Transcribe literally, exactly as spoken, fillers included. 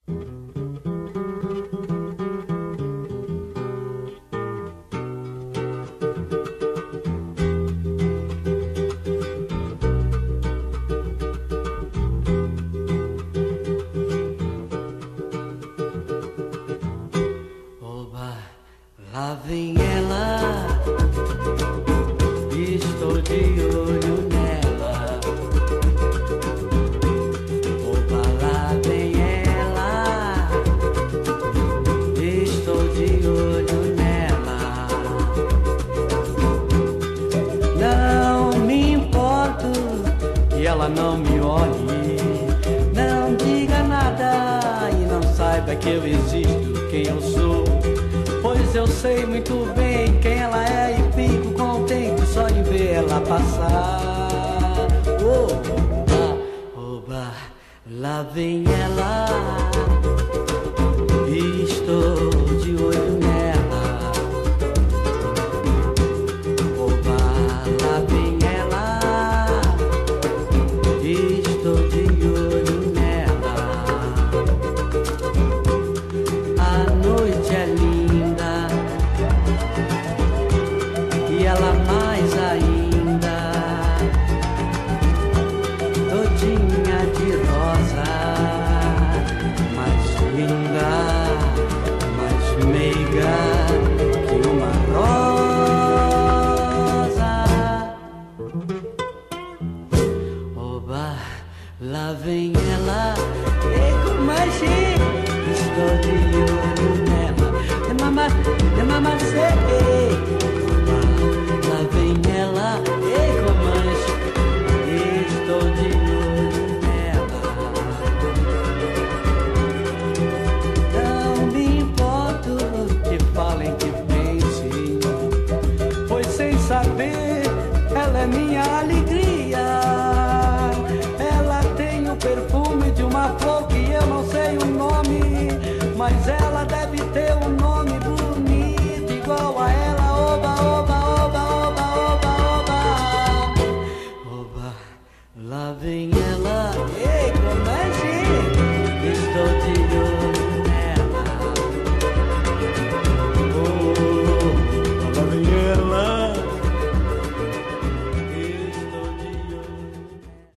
Lá vem ela, estou de olho nela. Oba, lá vem ela, estou de olho nela. Não me importo que ela não me olhe, não diga nada e não saiba que eu existo, quem eu sou. Pois eu sei muito bem quem ela é e fico contente só em ver ela passar. Oba, oba, lá vem ela, estou de olho nela. Oba, lá vem ela, estou de olho nela. A noite é linda e ela mais ainda, todinha de rosa, mais linda, mais meiga que uma rosa. Oba, lá vem ela, e com magia, estou de olho nela. De mama, de mama, sei. Lá vem ela, e com mancha, estou de olho nela. Não me importo que falem, que pensem, pois sem saber ela é minha alegria. Ela tem o perfume de uma flor que eu não sei o nome, mas ela deve ter um nome bonito igual a ela. Oba, oba, lá vem ela, ei, como é, gente? Estou te